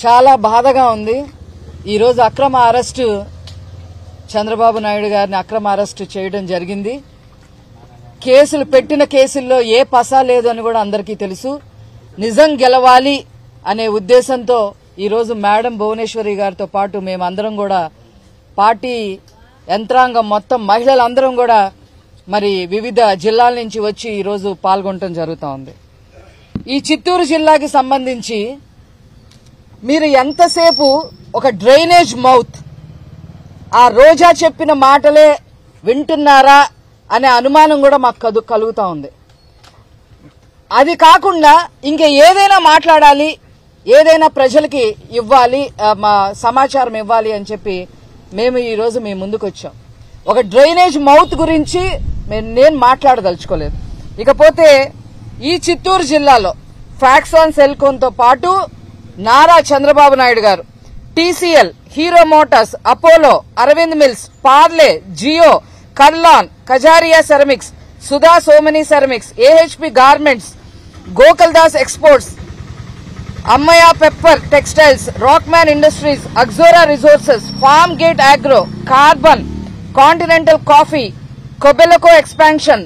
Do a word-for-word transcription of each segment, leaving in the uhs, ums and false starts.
చాలా బాధగా ఉంది. ఈరోజు అక్రమ అరెస్టు చంద్రబాబు నాయుడు గారిని అక్రమ అరెస్టు చేయడం జరిగింది. కేసులు పెట్టిన కేసుల్లో ఏ పసా లేదు అని కూడా అందరికీ తెలుసు. నిజం గెలవాలి అనే ఉద్దేశంతో ఈరోజు మేడం భువనేశ్వరి గారితో పాటు మేమందరం కూడా పార్టీ యంత్రాంగం మొత్తం మహిళలందరం కూడా మరి వివిధ జిల్లాల నుంచి వచ్చి ఈరోజు పాల్గొనడం జరుగుతూ ఉంది. ఈ చిత్తూరు జిల్లాకి సంబంధించి మీరు ఎంతసేపు ఒక డ్రైనేజ్ మౌత్, ఆ రోజా చెప్పిన మాటలే వింటున్నారా అనే అనుమానం కూడా మాకు కలుగుతా ఉంది. అది కాకుండా ఇంకా ఏదైనా మాట్లాడాలి, ఏదైనా ప్రజలకి ఇవ్వాలి, మా సమాచారం ఇవ్వాలి అని చెప్పి మేము ఈరోజు మీ ముందుకు వచ్చాం. ఒక డ్రైనేజ్ మౌత్ గురించి నేను మాట్లాడదలుచుకోలేదు. ఇకపోతే ఈ చిత్తూరు జిల్లాలో ఫ్యాక్సాన్ సెల్కోన్తో పాటు నారా చంద్రబాబు నాయుడు గారు TCL, Hero Motors, Apollo, Arvind Mills, Parle, Jio, Kurlon, Kajaria Ceramics, Sudha Somany Ceramics, AHP garments, Gokaldas Exports, అమ్మయ్య పెప్పర్ టెక్స్టైల్స్, రాక్మ్యాన్ ఇండస్ట్రీస్, అగ్జోరా resources, farm gate agro, carbon, continental coffee, Kobelco expansion,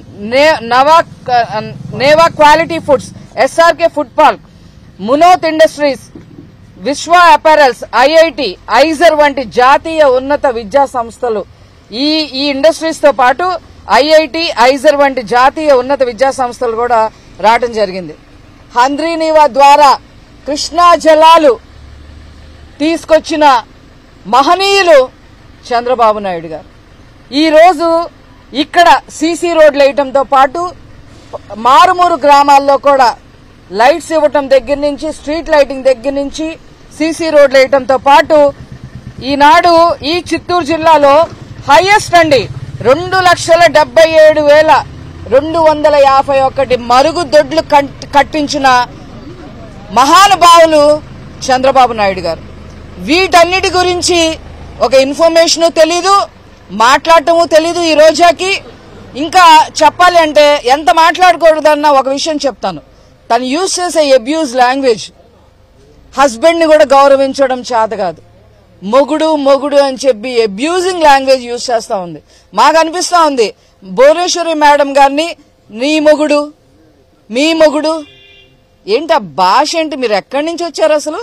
నేవా quality foods, SRK food park, Munoth Industries, Vishwa apparels, IIT, IISER వంటి జాతీయ ఉన్నత విద్యా సంస్థలు, ఈ ఈ ఇండస్ట్రీస్ తో పాటు ఐఐటి, ఐజర్ వంటి జాతీయ ఉన్నత విద్యా సంస్థలు కూడా రావడం జరిగింది. హంద్రీనీవా ద్వారా కృష్ణా జలాలు తీసుకొచ్చిన మహనీయులు చంద్రబాబు నాయుడు గారు. ఈరోజు ఇక్కడ సీసీ రోడ్లు వేయటంతో పాటు మారుమూరు గ్రామాల్లో కూడా లైట్స్ ఇవ్వటం దగ్గర నుంచి, స్ట్రీట్ లైటింగ్ దగ్గర నుంచి సీసీ రోడ్లు వేయటంతో పాటు ఈనాడు ఈ చిత్తూరు జిల్లాలో హైయెస్ట్ అండి రెండు లక్షల డెబ్బై ఏడు వేల రెండు వందల యాభై ఒకటి మరుగుదొడ్లు కట్టించిన మహానుభావులు చంద్రబాబు నాయుడు గారు. వీటన్నిటి గురించి ఒక ఇన్ఫర్మేషన్ తెలీదు, మాట్లాడటము తెలీదు ఈ రోజాకి. ఇంకా చెప్పాలి అంటే ఎంత మాట్లాడకూడదన్న ఒక విషయం చెప్తాను. తను యూజ్ చేసే అబ్యూజ్ లాంగ్వేజ్, హస్బెండ్ ని కూడా గౌరవించడం చేత కాదు, మొగుడు మొగుడు అని చెప్పి అబ్యూజింగ్ లాంగ్వేజ్ యూజ్ చేస్తా ఉంది. మాకు అనిపిస్తా ఉంది భువనేశ్వరి మేడం గారిని నీ మొగుడు, మీ మొగుడు ఏంటి ఆ భాష ఏంటి? మీరు ఎక్కడి నుంచి వచ్చారు అసలు?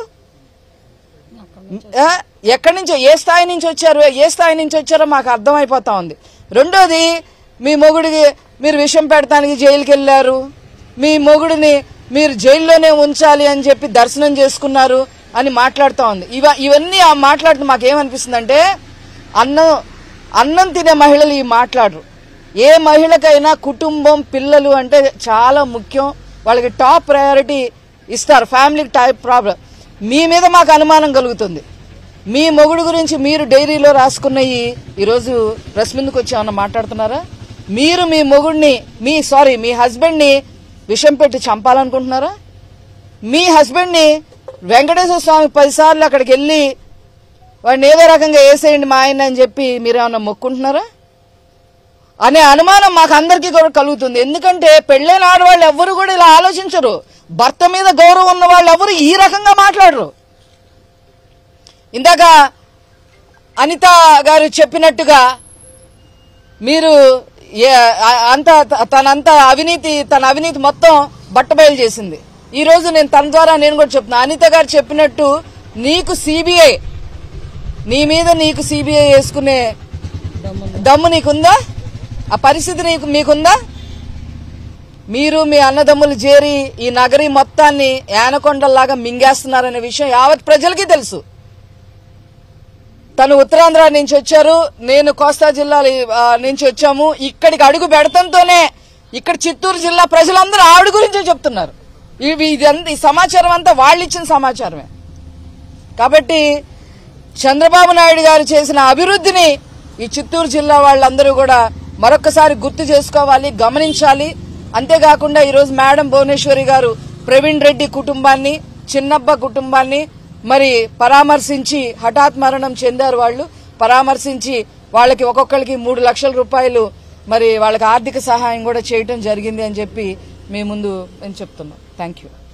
ఎక్కడి నుంచో, ఏ స్థాయి నుంచి వచ్చారు, ఏ స్థాయి నుంచి వచ్చారో మాకు అర్థమైపోతా ఉంది. రెండోది, మీ మొగుడికి మీరు విషం పెడతానికి జైలుకి వెళ్లారు, మీ మొగుడిని మీరు జైల్లోనే ఉంచాలి అని చెప్పి దర్శనం చేసుకున్నారు అని మాట్లాడుతూ ఉంది. ఇవ ఇవన్నీ ఆ మాట్లాడుతూ మాకేమనిపిస్తుందంటే అన్నం అన్నం తినే మహిళలు ఈ మాట్లాడరు. ఏ మహిళకైనా కుటుంబం, పిల్లలు అంటే చాలా ముఖ్యం, వాళ్ళకి టాప్ ప్రయారిటీ ఇస్తారు, ఫ్యామిలీకి టైప్ ప్రాబ్లం. మీ మీద మాకు అనుమానం కలుగుతుంది. మీ మొగుడు గురించి మీరు డైరీలో రాసుకున్నవి ఈరోజు ప్రెస్ ముందుకు వచ్చి ఏమన్నా మాట్లాడుతున్నారా? మీరు మీ మొగుడిని, మీ సారీ మీ హస్బెండ్ని విషం పెట్టి చంపాలనుకుంటున్నారా? మీ హస్బెండ్ని వెంకటేశ్వర స్వామి పదిసార్లు అక్కడికి వెళ్ళి వాడిని ఏదో రకంగా వేసేయండి మా ఆయన అని చెప్పి మీరేమన్నా మొక్కుంటున్నారా అనే అనుమానం మాకు అందరికీ కూడా కలుగుతుంది. ఎందుకంటే పెళ్ళైన ఆడవాళ్ళు ఎవరు కూడా ఇలా ఆలోచించరు. భర్త మీద గౌరవం ఉన్న వాళ్ళు ఎవరు ఈ రకంగా మాట్లాడరు. ఇందాక అనిత గారు చెప్పినట్టుగా మీరు అంత తనంత అవినీతి తన అవినీతి మొత్తం బట్టబయలు చేసింది. ఈ రోజు నేను తన ద్వారా నేను కూడా చెప్తున్నా, అనిత గారు చెప్పినట్టు నీకు సిబిఐ, నీ మీద నీకు సిబిఐ వేసుకునే దమ్ము నీకుందా? ఆ పరిస్థితి నీకు మీకుందా? మీరు మీ అన్నదమ్ములు చేరి ఈ నగరి మొత్తాన్ని యానకొండల్లాగా మింగేస్తున్నారనే విషయం యావత్ ప్రజలకి తెలుసు. తను ఉత్తరాంధ్ర నుంచి వచ్చారు, నేను కోస్తా జిల్లా నుంచి వచ్చాము. ఇక్కడికి అడుగు పెడతంతోనే ఇక్కడ చిత్తూరు జిల్లా ప్రజలందరూ ఆవిడ గురించే చెప్తున్నారు. ఇవి ఇదంతా ఈ సమాచారం అంతా వాళ్ళు ఇచ్చిన సమాచారమే. కాబట్టి చంద్రబాబు నాయుడు గారు చేసిన అభివృద్ధిని ఈ చిత్తూరు జిల్లా వాళ్ళందరూ కూడా మరొకసారి గుర్తు చేసుకోవాలి, గమనించాలి. అంతేకాకుండా ఈరోజు మేడం భువనేశ్వరి గారు ప్రవీణ్ రెడ్డి కుటుంబాన్ని, చిన్నబ్బ కుటుంబాన్ని మరి పరామర్శించి, హఠాత్ మరణం చెందారు వాళ్ళు, పరామర్శించి వాళ్ళకి ఒక్కొక్కరికి మూడు లక్షల రూపాయలు మరి వాళ్ళకి ఆర్థిక సహాయం కూడా చేయటం జరిగింది అని చెప్పి మీ ముందు నేను చెప్తున్నాం. Thank you.